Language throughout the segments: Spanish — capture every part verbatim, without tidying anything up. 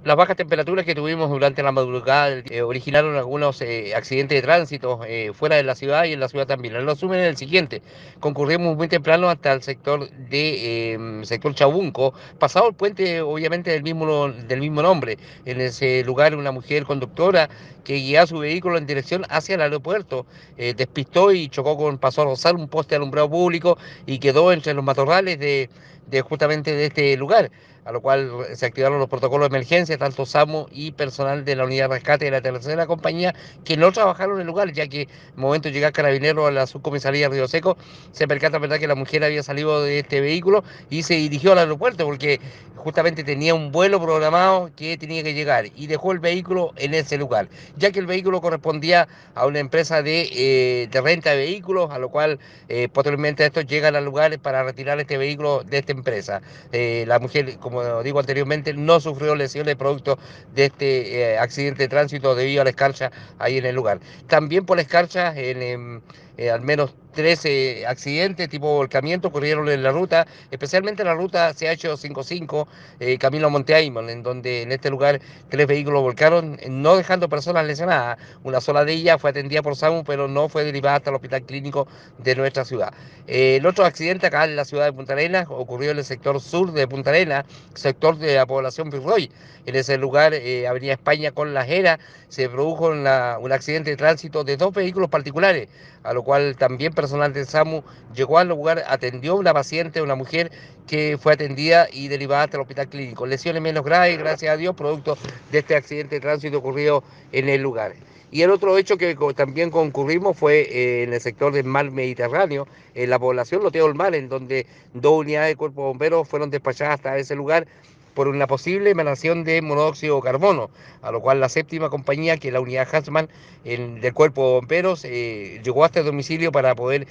Las bajas temperaturas que tuvimos durante la madrugada eh, originaron algunos eh, accidentes de tránsito eh, fuera de la ciudad y en la ciudad también. El resumen es el siguiente: concurrimos muy temprano hasta el sector de eh, sector Chabunco, pasado el puente obviamente del mismo, del mismo nombre. En ese lugar una mujer conductora que guiaba su vehículo en dirección hacia el aeropuerto eh, despistó y chocó con, pasó a rozar un poste de alumbrado público y quedó entre los matorrales de, de justamente de este lugar, a lo cual se activaron los protocolos de emergencia, tanto SAMU y personal de la unidad de rescate de la tercera compañía, que no trabajaron en el lugar, ya que en el momento de llegar Carabineros a la subcomisaría Río Seco, se percata, ¿verdad?, que la mujer había salido de este vehículo y se dirigió al aeropuerto, porque justamente tenía un vuelo programado que tenía que llegar y dejó el vehículo en ese lugar, ya que el vehículo correspondía a una empresa de, eh, de renta de vehículos, a lo cual eh, posteriormente estos llegan al lugar para retirar este vehículo de esta empresa. Eh, la mujer, como digo anteriormente, no sufrió lesiones producto de este eh, accidente de tránsito debido a la escarcha ahí en el lugar. También por la escarcha, en, en eh, al menos trece accidentes tipo volcamiento ocurrieron en la ruta, especialmente la ruta C H cincuenta y cinco, eh, camino a Monte Aymon, en donde en este lugar tres vehículos volcaron, no dejando personas lesionadas. Una sola de ellas fue atendida por SAMU, pero no fue derivada hasta el hospital clínico de nuestra ciudad. Eh, el otro accidente acá en la ciudad de Punta Arenas ocurrió en el sector sur de Punta Arenas, sector de la población Virroy. En ese lugar, eh, Avenida España con La Jera, se produjo una, un accidente de tránsito de dos vehículos particulares, a lo cual también personal del SAMU llegó al lugar, atendió a una paciente, una mujer que fue atendida y derivada hasta el hospital clínico. Lesiones menos graves, gracias a Dios, producto de este accidente de tránsito ocurrido en el lugar. Y el otro hecho que también concurrimos fue eh, en el sector del mar Mediterráneo, en la población Loteo del Mar, en donde dos unidades de cuerpo de bomberos fueron despachadas hasta ese lugar por una posible emanación de monóxido de carbono, a lo cual la séptima compañía, que es la unidad Hansman el, del cuerpo de bomberos, eh, llegó hasta el domicilio para poder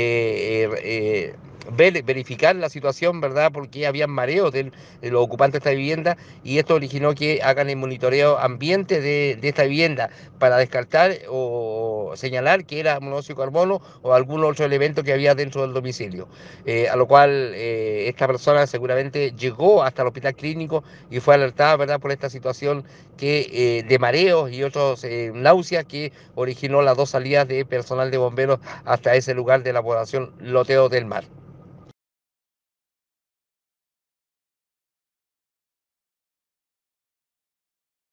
eh, eh, ver, verificar la situación, ¿verdad?, porque había mareos de, de los ocupantes de esta vivienda, y esto originó que hagan el monitoreo ambiente de, de esta vivienda para descartar o señalar que era monóxido de carbono o algún otro elemento que había dentro del domicilio. Eh, a lo cual eh, esta persona seguramente llegó hasta el hospital clínico y fue alertada, ¿verdad?, por esta situación que, eh, de mareos y otros eh, náuseas que originó las dos salidas de personal de bomberos hasta ese lugar de la población Loteo del Mar.